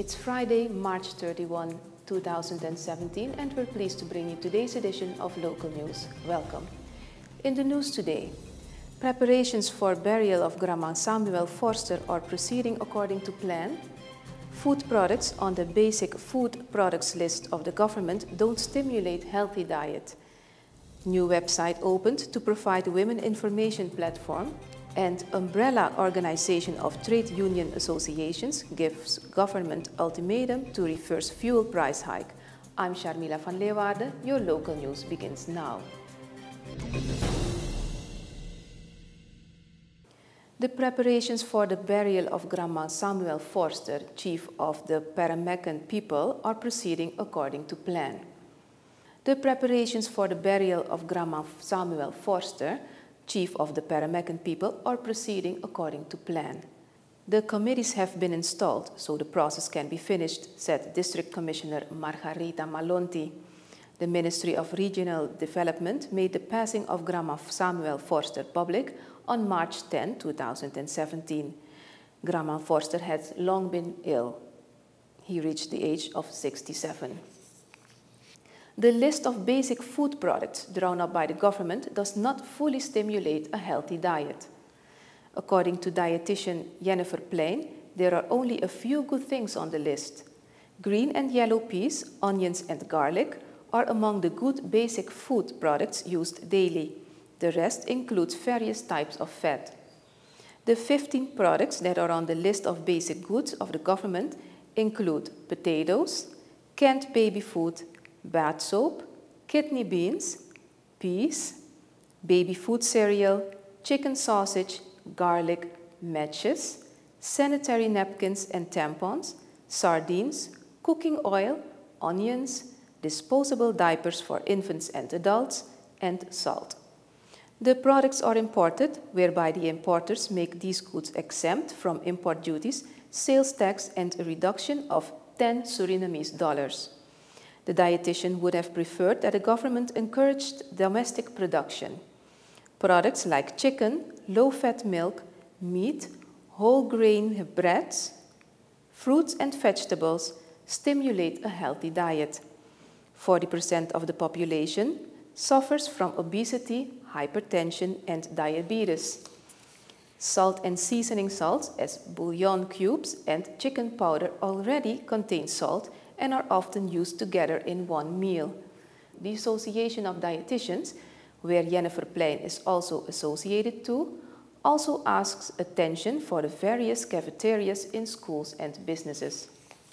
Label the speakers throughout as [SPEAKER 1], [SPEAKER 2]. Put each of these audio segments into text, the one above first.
[SPEAKER 1] It's Friday, March 31, 2017, and we're pleased to bring you today's edition of Local News. Welcome. In the news today, preparations for burial of Grandma Samuel Forster are proceeding according to plan. Food products on the basic food products list of the government don't stimulate healthy diet. New website opened to provide women information platform, and umbrella organization of trade union associations gives government ultimatum to reverse fuel price hike. I'm Sharmila van Leeuwarden. Your local news begins now. The preparations for the burial of Grandma Samuel Forster, chief of the Paramaccan people, are proceeding according to plan. The preparations for the burial of Grandma Samuel Forster, chief of the Paramaccan people, are proceeding according to plan. The committees have been installed so the process can be finished, said District Commissioner Margarita Malonti. The Ministry of Regional Development made the passing of Grandma Samuel Forster public on March 10, 2017. Grandma Forster had long been ill. He reached the age of 67. The list of basic food products drawn up by the government does not fully stimulate a healthy diet. According to dietitian Jennifer Plein, there are only a few good things on the list. Green and yellow peas, onions and garlic are among the good basic food products used daily. The rest includes various types of fat. The 15 products that are on the list of basic goods of the government include potatoes, canned baby food, bath soap, kidney beans, peas, baby food cereal, chicken sausage, garlic, matches, sanitary napkins and tampons, sardines, cooking oil, onions, disposable diapers for infants and adults, and salt. The products are imported, whereby the importers make these goods exempt from import duties, sales tax, and a reduction of 10 Surinamese dollars. The dietitian would have preferred that the government encouraged domestic production. Products like chicken, low-fat milk, meat, whole grain breads, fruits and vegetables stimulate a healthy diet. 40% of the population suffers from obesity, hypertension, and diabetes. Salt and seasoning salts as bouillon cubes and chicken powder already contain salt and are often used together in one meal. The Association of Dietitians, where Jennifer Plein is also associated to, also asks attention for the various cafeterias in schools and businesses.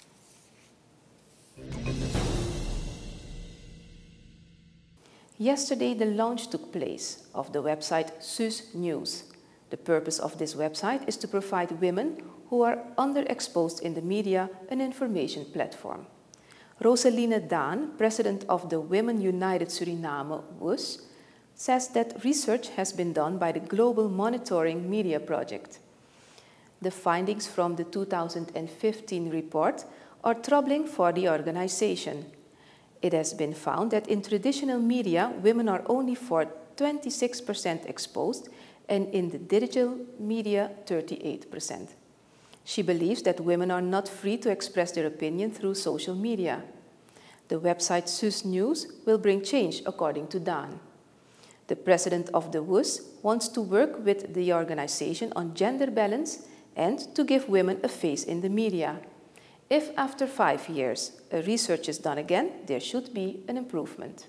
[SPEAKER 1] Yesterday, the launch took place of the website SUS News. The purpose of this website is to provide women who are underexposed in the media an information platform. Roseline Daan, president of the Women United Suriname, WUS, says that research has been done by the Global Monitoring Media Project. The findings from the 2015 report are troubling for the organization. It has been found that in traditional media, women are only for 26% exposed, and in the digital media, 38%. She believes that women are not free to express their opinion through social media. The website SUS News will bring change, according to Daan. The president of the WUS wants to work with the organization on gender balance and to give women a face in the media. If after 5 years research is done again, there should be an improvement.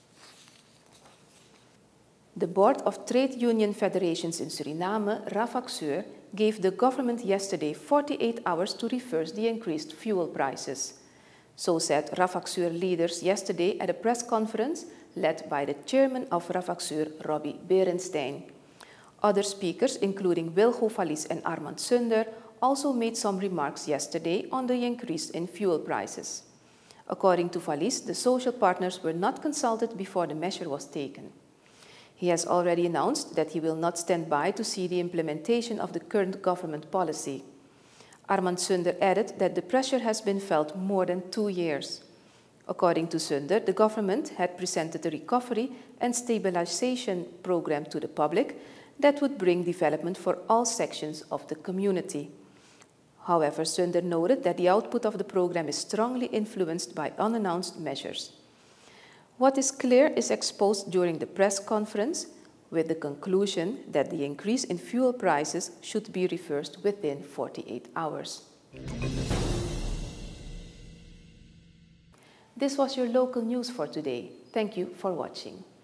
[SPEAKER 1] The Board of Trade Union Federations in Suriname, RAFACSUR, gave the government yesterday 48 hours to reverse the increased fuel prices. So said RAFACSUR leaders yesterday at a press conference led by the chairman of RAFACSUR, Robbie Berenstein. Other speakers, including Wilgo Valies and Armand Sunder, also made some remarks yesterday on the increase in fuel prices. According to Valies, the social partners were not consulted before the measure was taken. He has already announced that he will not stand by to see the implementation of the current government policy. Armand Sunder added that the pressure has been felt more than 2 years. According to Sunder, the government had presented a recovery and stabilization program to the public that would bring development for all sections of the community. However, Sunder noted that the output of the program is strongly influenced by unannounced measures. What is clear is exposed during the press conference, with the conclusion that the increase in fuel prices should be reversed within 48 hours. This was your local news for today. Thank you for watching.